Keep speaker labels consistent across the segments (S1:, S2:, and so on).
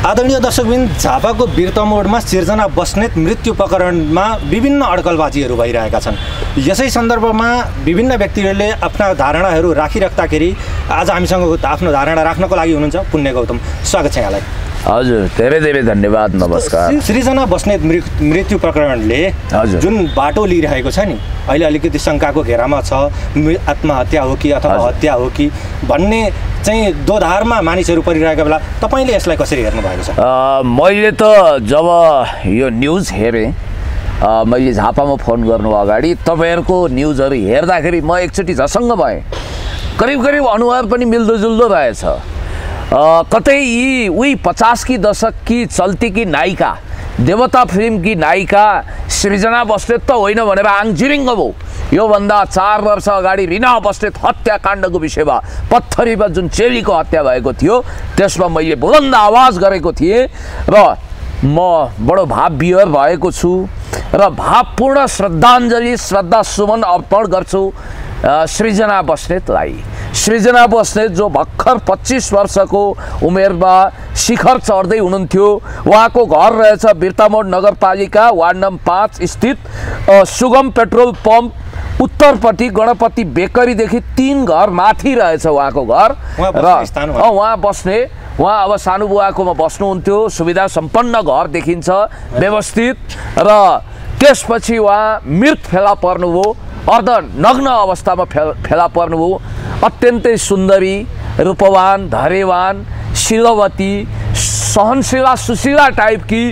S1: आदरणीय दर्शकबिन, झापाको बिर्तमोडमा सृजना बस्नेत मृत्यु प्रकरणमा विभिन्न अड्कलबाजीहरू भइरहेका छन्। यसै सन्दर्भमा विभिन्न व्यक्तिहरूले आफ्ना धारणाहरू राखिराख्दाखेरि आज हामीसँग आफ्नो धारणा राख्नको लागि हुनुहुन्छ पुण्य गौतम। स्वागत छ यहाँलाई।
S2: हजुर, धेरै धेरै धन्यवाद, नमस्कार।
S1: सृजना बस्नेत मृत्यु प्रकरणले जुन बाटो लिइरहेको छ नि, अहिले अलिकति शङ्काको घेरामा छ। आत्महत्या हो कि अथवा हत्या हो कि भन्ने चाहिँ दोधारमा मानिसहरू परिरहेको बेला तपाईँले यसलाई कसरी हेर्नु भएको छ?
S2: मैले त जब यो न्युज हेरेँ, मैले झापामा फोन गर्नु अगाडि तपाईँहरूको न्युजहरू हेर्दाखेरि म एकचोटि झसङ्ग भएँ। करिब करिब अनुहार पनि मिल्दोजुल्दो रहेछ। कतै यी उही 50 की दशक की चल्ती की नायिका, देवता फिल्म की नायिका सृजना बस्नेत त होइन भनेर आङजिरिङ्ग भयो। योभन्दा 4 वर्ष अगाडि रिना बस्नेत हत्याकाण्डको विषयमा पत्थरीमा जुन चेलीको हत्या भएको थियो त्यसमा मैले बुलन्द आवाज गरेको थिएँ र म बडो भावविह्वल भएको छु र भावपूर्ण श्रद्धाञ्जली श्रद्धासुमन अर्पण गर्छु सृजना बस्नेतलाई। सृजना बस्नेत जो भर्खर 25 वर्षको उमेरमा शिखर चढ्दै हुनुहुन्थ्यो। उहाँको घर रहेछ बिर्तामोड नगरपालिका वार्ड नम्बर 5 स्थित सुगम पेट्रोल पम्प उत्तरपट्टि गणपति बेकरीदेखि 3 घर माथि रहेछ उहाँको घर र उहाँ बस्ने। उहाँ अब सानो बुवाकोमा बस्नुहुन्थ्यो। सुविधा सम्पन्न घर देखिन्छ, व्यवस्थित। र त्यसपछि उहाँ मृत फेला पर्नुभयो, अर्ध नग्न अवस्थामा फेला पर्नुभयो। अत्यन्तै सुन्दरी, रूपवान, धैर्यवान, शीलवती, सहनशीला, सुशीला टाइपकी।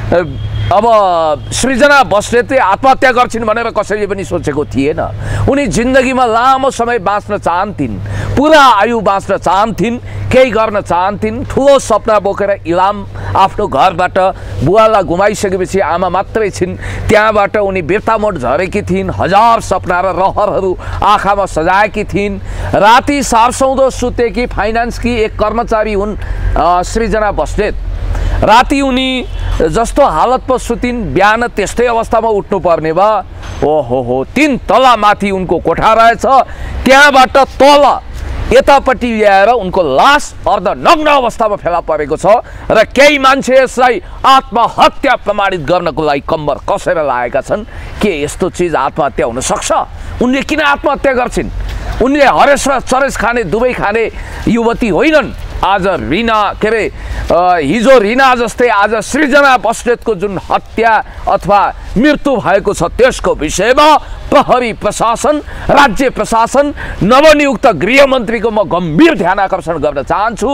S2: अब सृजना बस्नेतले आत्महत्या गर्छिन् भनेर कसैले पनि सोचेको थिएन। उनी जिन्दगीमा लामो समय बाँच्न चाहन्थिन्, पुरा आयु बाँच्न चाहन्थिन्, केही गर्न चाहन्थिन्। ठुलो सपना बोकेर इलाम आफ्नो घरबाट बुवालाई गुमाइसकेपछि आमा मात्रै छिन्, त्यहाँबाट उनी बिर्तामोड झरेकी थिइन्। हजार सपना र रहरहरू आँखामा सजाएकी थिइन्। राति सारसौँदो सुतेकी फाइनान्सकी एक कर्मचारी हुन् सृजना बस्नेत। राति उनी जस्तो हालतमा सुतिन्, बिहान त्यस्तै अवस्थामा उठ्नु पर्ने भयो। ओहो, 3 तला माथि उनको कोठा रहेछ। त्यहाँबाट तल यतापट्टि ल्याएर उनको लास अर्ध नग्न अवस्थामा फेला परेको छ र केही मान्छे यसलाई आत्महत्या प्रमाणित गर्नको लागि कम्बर कसेर लागेका छन्। के यस्तो चिज आत्महत्या हुन सक्छ? उनले किन आत्महत्या गर्छिन्? उनले हरेस र चरेस खाने, दुवै खाने युवती होइनन्। आज रिना के अरे हिजो रिना जस्तै आज सृजना बस्नेतको जुन हत्या अथवा मृत्यु भएको छ त्यसको विषयमा प्रहरी प्रशासन, राज्य प्रशासन, नवनियुक्त गृहमन्त्रीको म गम्भीर ध्यान आकर्षण गर्न चाहन्छु।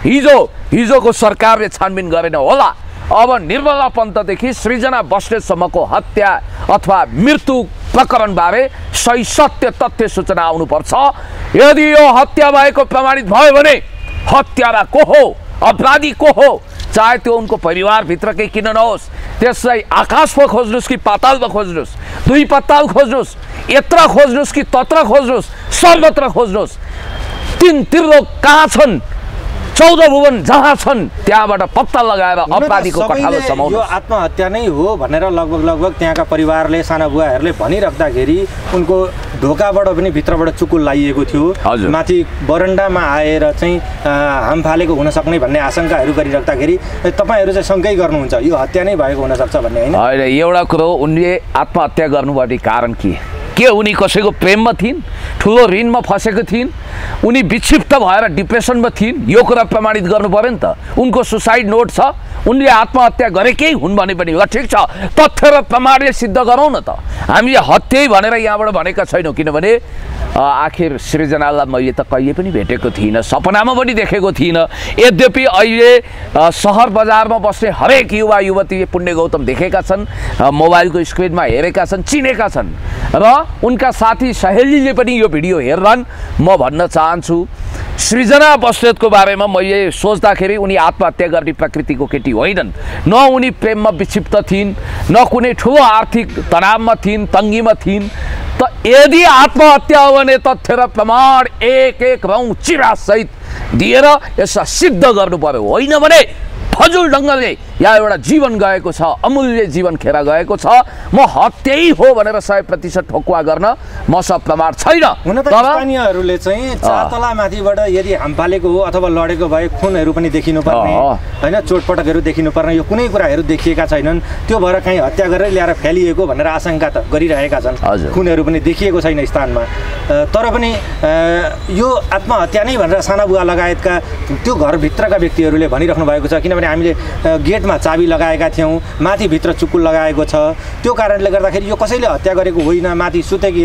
S2: हिजोको सरकारले छानबिन गरेन होला। अब निर्मला पन्तदेखि सृजना बस्नेतसम्मको हत्या अथवा मृत्यु प्रकरणबारे सही सत्य तथ्य सूचना आउनुपर्छ। यदि यो हत्या भएको प्रमाणित भयो भने हत्यारा को हो, अपराधी को हो, चाहे त्यो उनको परिवारभित्रकै किन नहोस्, त्यसलाई आकाशमा खोज्नुहोस् कि पातालमा खोज्नुहोस्, 2 पाताल खोज्नुहोस्, यत्र खोज्नुहोस् कि तत्र खोज्नुहोस्, सर्वत्र खोज्नुहोस्। 3 त्रिलोक कहाँ छन्, 14 भुवन जहाँ छन् त्यहाँबाट पत्ता लगाएर अपराधीको कठालो समाउनु।
S1: यो आत्महत्या नै हो भनेर लगभग त्यहाँका परिवारले, साना बुवाहरूले भनिराख्दाखेरि उनको ढोकाबाट पनि भित्रबाट चुकुल लागिएको थियो। माथि बरन्डामा आएर चाहिँ हाम फालेको हुन सक्ने भन्ने आशंकाहरू गरिराख्दाखेरि तपाईँहरू चाहिँ शङ्कै गर्नुहुन्छ यो हत्या नै भएको हुनसक्छ भन्ने होइन?
S2: होइन, एउटा कुरो, उनले आत्महत्या गर्नुपर्ने कारण के उनी कसैको प्रेममा थिइन्, ठुलो ऋणमा फसेको थिइन्, उनी विक्षिप्त भएर डिप्रेसनमा थिइन्? यो कुरा प्रमाणित गर्नु पर्यो नि त। उनको सुसाइड नोट छ, उनले आत्महत्या गरेकै हुन् भने पनि ल ठिक छ, तथ्य र प्रमाणले सिद्ध गरौँ न त। हामीले हत्यै भनेर यहाँबाट भनेका छैनौँ, किनभने आखिर सृजनालाई मैले त कहिले पनि भेटेको थिइनँ, सपनामा पनि देखेको थिइनँ। यद्यपि अहिले सहर बजारमा बस्ने हरेक युवा युवतीले पुण्य गौतम देखेका छन्, मोबाइलको स्क्रिनमा हेरेका छन्, चिनेका छन् र उनका साथी सहेलीले पनि यो भिडियो हेर्छन्। म भन्न चाहन्छु सृजना बस्नेतको बारेमा मैले सोच्दाखेरि उनी आत्महत्या गर्ने प्रकृतिको केटी होइनन्। न उनी प्रेममा विक्षिप्त थिइन्, न कुनै ठुलो आर्थिक तनावमा थिइन्, तङ्गीमा थिइन्। त यदि आत्महत्या हो भने तथ्य र प्रमाण एक रौँ चिरा सहित दिएर यसलाई सिद्ध गर्नु पर्यो। होइन भने फजुल ढङ्गले या एउटा जीवन गएको छ, अमूल्य जीवन खेर गएको छ, म हत्यै हो भनेर 100% ठोकुवा गर्न मसँग प्रमाण छैन।
S1: हुन त स्थानीयहरूले चाहिँ 4 तला माथिबाट यदि हामफालेको हो अथवा लडेको भए खुनहरू पनि देखिनु पर्ने हैन, चोटपटकहरू देखिनु पर्ने, यो कुनै कुराहरू देखिएका छैनन्। त्यो भएर कहीँ हत्या गरेर ल्याएर फ्यालिएको भनेर आशंका त गरिरहेका छन्। खुनहरू पनि देखिएको छैन स्थानमा। तर पनि यो आत्महत्या नै भनेर साना बुवा लगायतका त्यो घरभित्रका व्यक्तिहरूले भनिराख्नु भएको छ। किनभने हामीले गेटमा चाबी लगाएका थियौँ, माथि भित्र चुकुल लगाएको छ, त्यो कारणले गर्दाखेरि यो कसैले हत्या गरेको होइन, माथि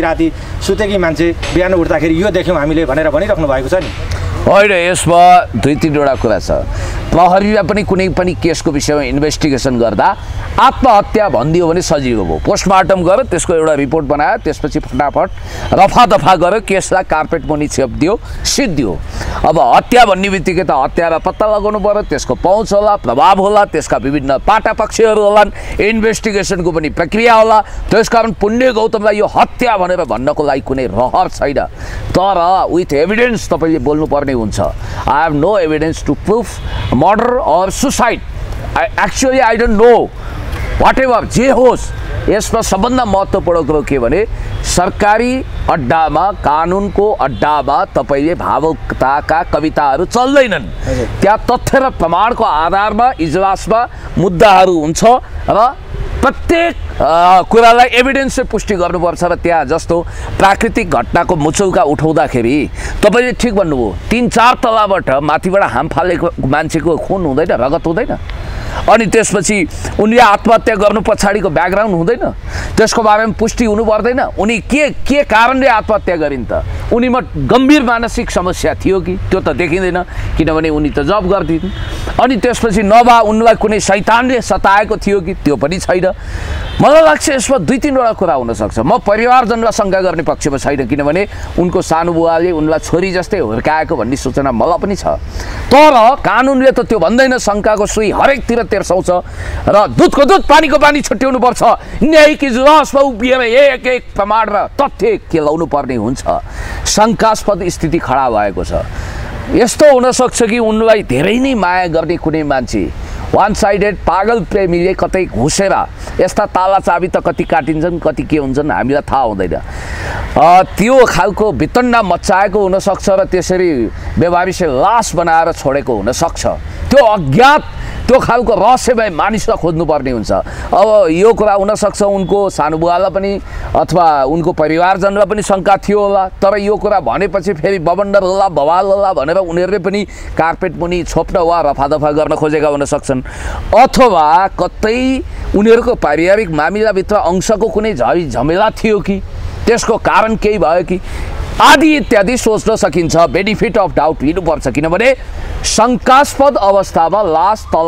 S1: सुतेकी मान्छे बिहान उठ्दाखेरि यो देख्यौँ हामीले भनेर भनिराख्नु भएको छ नि।
S2: होइन, यसमा 2-3वटा कुरा छ। प्रहरीले पनि कुनै पनि केसको विषयमा इन्भेस्टिगेसन गर्दा आत्महत्या भनिदियो भने सजिलो भयो। पोस्टमार्टम गर्यो, त्यसको एउटा रिपोर्ट बनायो, त्यसपछि फटाफट रफादफा गर्यो, केसलाई कार्पेट मुनि छेपिदियो, सिद्धियो। अब हत्या भन्ने बित्तिकै त हत्यारा पत्ता लगाउनु पर्यो, त्यसको पहुँच होला, प्रभाव होला, त्यसका विभिन्न पाटा पक्षहरू होलान्, इन्भेस्टिगेसनको पनि प्रक्रिया होला। त्यसकारण पुण्य गौतमलाई यो हत्या भनेर भन्नको लागि कुनै रहर छैन। तर विथ एभिडेन्स तपाईँले बोल्नुपर्ने हुन्छ। I have no evidence to proof murder और suicide. Actually I don't know, whatever जे होस्, यसमा सबभन्दा महत्त्वपूर्ण कुरो के भने सरकारी अड्डामा, कानुनको अड्डामा तपाईँले भावुकताका कविताहरू चल्दैनन्। त्यहाँ तथ्य र प्रमाणको आधारमा इजलासमा मुद्दाहरू हुन्छ र प्रत्येक कुरालाई एभिडेन्सले पुष्टि गर्नुपर्छ। र त्यहाँ जस्तो प्राकृतिक घटनाको मुचौका उठाउँदाखेरि तपाईँले ठिक भन्नुभयो, 3-4 तलाबाट माथिबाट हाम फालेको मान्छेको खुन हुँदैन, रगत हुँदैन, अनि त्यसपछि उनले आत्महत्या गर्नु पछाडिको ब्याकग्राउन्ड हुँदैन, त्यसको बारेमा पुष्टि हुनु पर्दैन। उनी के कारणले आत्महत्या गरिन् त? उनीमा गम्भीर मानसिक समस्या थियो कि? त्यो त देखिँदैन, किनभने उनी त जब गर्थिन्। अनि त्यसपछि नभए उनलाई कुनै शैतानले सताएको थियो कि? त्यो पनि छैन। मलाई लाग्छ यसमा 2-3वटा कुरा हुनसक्छ। म परिवारजनलाई शङ्का गर्ने पक्षमा छैन, किनभने उनको सानो बुवाले उनलाई छोरी जस्तै हुर्काएको भन्ने सूचना मलाई पनि छ। तर कानुनले त त्यो भन्दैन। शङ्काको सुई हरेकतिर तेर्साउँछ र दुधको दुध पानीको पानी छुट्याउनु पर्छ। न्यायिक इजलासमा उभिएर एक प्रमाण र तथ्य केलाउनु पर्ने हुन्छ। शङ्कास्पद स्थिति खडा भएको छ। यस्तो हुनसक्छ कि उनलाई धेरै नै माया गर्ने कुनै मान्छे, वान साइडेड पागल प्रेमीले कतै घुसेर, यस्ता ताला चाबी त कति काटिन्छन्, कति के हुन्छन् हामीलाई थाहा हुँदैन, त्यो खालको वितण्डा मच्चाएको हुनसक्छ र त्यसरी व्यवहारिसे लास बनाएर छोडेको हुनसक्छ। त्यो अज्ञात, त्यो खालको रहस्यमय मानिसलाई खोज्नुपर्ने हुन्छ। अब यो कुरा हुनसक्छ उनको सानुबुवालाई पनि अथवा उनको परिवारजनलाई पनि शङ्का थियो होला। तर यो कुरा भनेपछि फेरि बबन्डर होला, बवाल होला भनेर उनीहरूले पनि कार्पेट मुनि छोप्न वा रफादफा गर्न खोजेका हुन सक्छन्। अथवा कतै उनीहरूको पारिवारिक मामिलाभित्र अंशको कुनै झमेला थियो कि? त्यसको कारण केही भयो कि? आदि इत्यादि सोच्न सकिन्छ। बेनिफिट अफ डाउट लिनुपर्छ, किनभने शङ्कास्पद अवस्थामा लास तल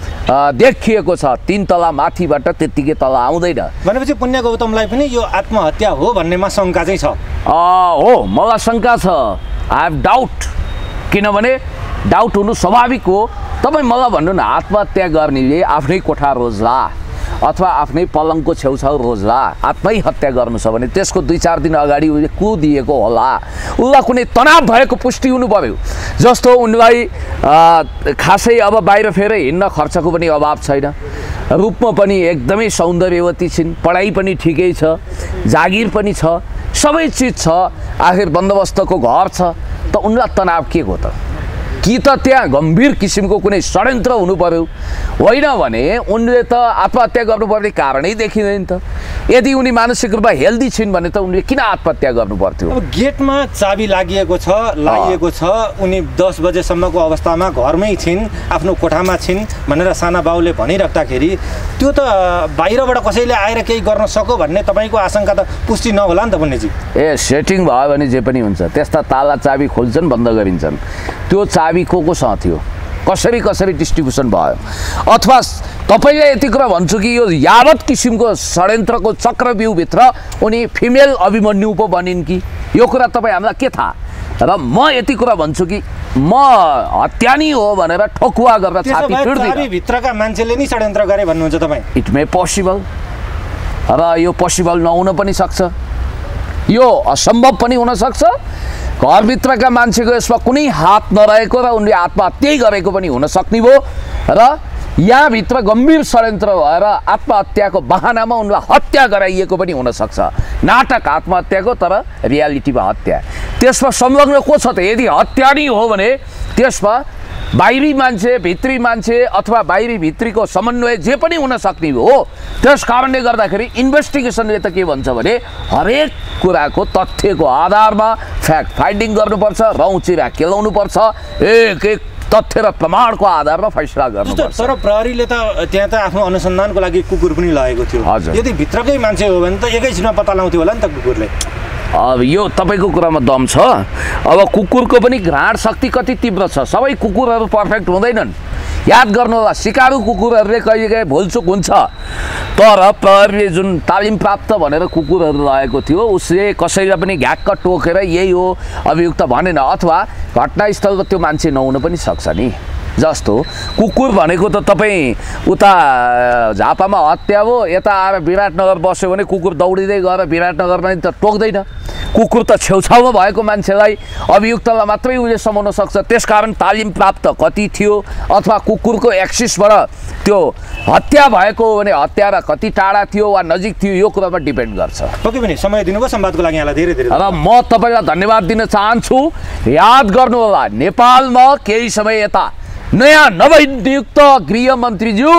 S2: देखिएको छ। 3 तला माथिबाट त्यत्तिकै तल आउँदैन
S1: भनेपछि पुण्य गौतमलाई पनि यो आत्महत्या हो भन्नेमा शङ्का चाहिँ छ।
S2: हो, मलाई शङ्का छ। आई हेभ डाउट, किनभने डाउट हुनु स्वाभाविक हो। तपाईँ मलाई भन्नु न, आत्महत्या गर्नेले आफ्नै कोठा रोज्ला अथवा आफ्नै पलङको छेउछाउ रोज्ला, आत्मै हत्या गर्नु छ भने त्यसको 2-4 दिन अगाडि उसले कुदिएको होला, उसलाई कुनै तनाव भएको पुष्टि हुनु पर्यो। जस्तो उनलाई खासै अब बाहिर फेर हिँड्न खर्चको पनि अभाव छैन, रूपमा पनि एकदमै सौन्दर्यवती छिन्, पढाइ पनि ठिकै छ, जागिर पनि छ, सबै चिज छ, आखिर बन्दोबस्तको घर छ, त उनलाई तनाव के हो त? कि त त्यहाँ गम्भीर किसिमको कुनै षड्यन्त्र हुनु पर्यो? होइन भने उनले त आत्महत्या गर्नुपर्ने कारणै देखिँदैन त। यदि उनी मानसिक रूपमा हेल्दी छिन् भने त उनले किन आत्महत्या गर्नु पर्थ्यो?
S1: अब गेटमा चाबी लागिएको छ, उनी 10 बजेसम्मको अवस्थामा घरमै छिन्, आफ्नो कोठामा छिन् भनेर साना बाउले भनिराख्दाखेरि त्यो त बाहिरबाट कसैले आएर केही गर्न सक्यो भन्ने तपाईँको आशंका त पुष्टि नहोला नि त पुण्यजी?
S2: सेटिङ भयो भने जे पनि हुन्छ। त्यस्ता ताला चाबी खोल्छन्, बन्द गरिन्छन्। त्यो चाबी कोसँग थियो? कसरी डिस्ट्रिब्युसन भयो? अथवा तपाईँले यति कुरा भन्छु कि यो यावत किसिमको षड्यन्त्रको चक्रव्यूहभित्र उनी फिमेल अभिमन्यु पो बनिन् कि? यो कुरा तपाईँ हामीलाई के थाहा? र म यति कुरा भन्छु कि म हत्या नै हो भनेर ठोकुवा गरेर छाती पिट्दिनँ।
S1: भित्रका मान्छेले नि षड्यन्त्र गरे भन्नुहुन्छ तपाईँ?
S2: इट मे पोसिबल, र यो पोसिबल नहुन पनि सक्छ, यो असम्भव पनि हुनसक्छ। घरभित्रका मान्छेको यसमा कुनै हात नरहेको र उनले आत्महत्यै गरेको पनि हुन सक्ने भयो। र यहाँभित्र गम्भीर षड्यन्त्र भएर आत्महत्याको बहानामा उनलाई हत्या गराइएको पनि हुनसक्छ। नाटक आत्महत्याको, तर रियालिटीमा हत्या। त्यसमा संलग्न को छ त? यदि हत्या नै हो भने त्यसमा बाहिरी मान्छे, भित्री मान्छे अथवा बाहिरी भित्रीको समन्वय जे पनि हुन सक्ने हो। त्यस कारणले गर्दाखेरि इन्भेस्टिगेसनले त के भन्छ भने हरेक कुराको तथ्यको आधारमा फ्याक्ट फाइन्डिङ गर्नुपर्छ, रौँचिरा केलाउनुपर्छ, एक एक तथ्य र प्रमाणको आधारमा फैसला गर्नुपर्छ।
S1: तर प्रहरीले त त्यहाँ त आफ्नो अनुसन्धानको लागि कुकुर पनि लगेको थियो। यदि भित्रकै मान्छे हो भने त एकैछिनमा पत्ता लगाउँथ्यो होला नि त कुकुरले।
S2: अब यो तपाईँको कुरामा दम छ। अब कुकुरको पनि घ्राण शक्ति कति तीव्र छ। सबै कुकुरहरू पर्फेक्ट हुँदैनन्। याद गर्नु होला, सिकारु कुकुरहरूले कहिलेकाहीँ भुलचुक हुन्छ। तर प्रहरीले जुन तालिम प्राप्त भनेर कुकुरहरू लगेको थियो, उसले कसैलाई पनि घ्याक्क टोकेर यही हो अभियुक्त भनेन, अथवा घटनास्थलको त्यो मान्छे नहुन पनि सक्छ नि। जस्तो कुकुर भनेको त तपाईँ उता झापामा हत्या हो, यता आएर विराटनगर बस्यो भने कुकुर दौडिँदै गएर विराटनगरमा नि त टोक्दैन। कुकुर त छेउछाउमा भएको मान्छेलाई, अभियुक्तलाई मात्रै उसले समाउन सक्छ। त्यसकारण तालिम प्राप्त कति थियो अथवा कुकुरको एक्सिसबाट त्यो हत्या भएको हो भने हत्यारा कति टाढा थियो वा नजिक थियो, यो कुरामा डिपेन्ड गर्छ।
S1: पक्कै पनि समय दिनुभयो संवादको लागि यहाँलाई धेरै धेरै।
S2: र म तपाईँलाई धन्यवाद दिन चाहन्छु। याद गर्नु होला, नेपालमा केही समय यता नयाँ नवनियुक्त गृहमन्त्रीज्यू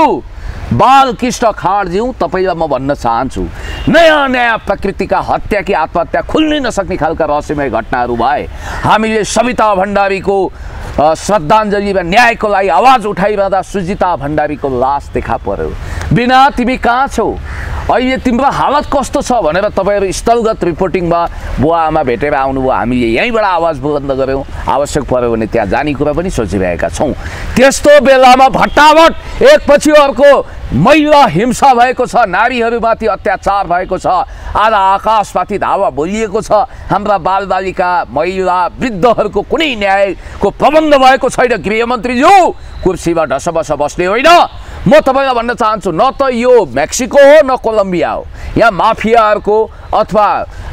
S2: बालकृष्ण खाँडज्यू तपाईँलाई म भन्न चाहन्छु, नयाँ नयाँ प्रकृतिका हत्या कि आत्महत्या खुल्नै नसक्ने खालका रहस्यमय घटनाहरू भए। हामीले सविता भण्डारीको श्रद्धाञ्जलि र न्यायको लागि आवाज उठाइरहँदा सुजिता भण्डारीको लास देखा पर्यो। बिना तिमी कहाँ छौ, अहिले तिम्रो हालत कस्तो छ भनेर तपाईँहरू स्थलगत रिपोर्टिङमा बुवा आमा भेटेर आउनुभयो। हामीले यहीँबाट आवाज बुलन्द गऱ्यौँ। आवश्यक पर्यो भने त्यहाँ जाने कुरा पनि सोचिरहेका छौँ। त्यस्तो बेलामा भट्टाभट एकपछि अर्को महिला हिंसा भएको छ, नारीहरूमाथि अत्याचार भएको छ, आधा आकाशमाथि धावा बोलिएको छ। हाम्रा बालबालिका, महिला, वृद्धहरूको कुनै न्यायको प्रबन्ध भएको छैन। गृहमन्त्रीज्यू कुर्सीमा ढसबस बस्ने होइन। म तपाईँलाई भन्न चाहन्छु, न त यो मेक्सिको हो न कोलम्बिया हो। यहाँ माफियाहरूको अथवा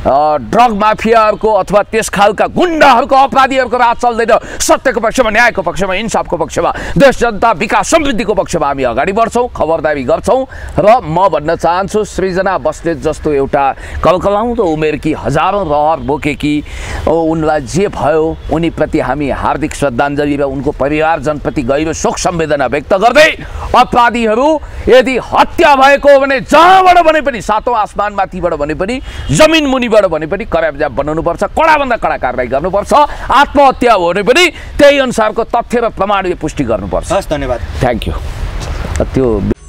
S2: ड्रग माफियाहरूको अथवा त्यस खालका गुन्डाहरूको, अपराधीहरूको राज चल्दैन। सत्यको पक्षमा, न्यायको पक्षमा, इन्साफको पक्षमा, देश जनता विकास समृद्धिको पक्षमा हामी अगाडि बढ्छौँ, खबरदारी गर्छौँ। र म भन्न चाहन्छु, सृजना बस्नेत जस्तो एउटा कलकलाउँदो उमेरकी, हजारौँ रहर बोकेकी, उनलाई जे भयो उनीप्रति हामी हार्दिक श्रद्धाञ्जली र उनको परिवारजनप्रति गहिरो शोक संवेदना व्यक्त गर्दै, अपराधीहरू यदि हत्या भएको हो भने जहाँबाट भने पनि, सातौँ आसमानमाथिबाट भने पनि, जमिन मुनिबाट भने पनि कराबजाब बनाउनुपर्छ, कडाभन्दा कडा कारबाही गर्नुपर्छ। आत्महत्या हो भने पनि त्यही अनुसारको तथ्य र प्रमाणले पुष्टि गर्नुपर्छ।
S1: हस्, धन्यवाद।
S2: Thank you. त्यो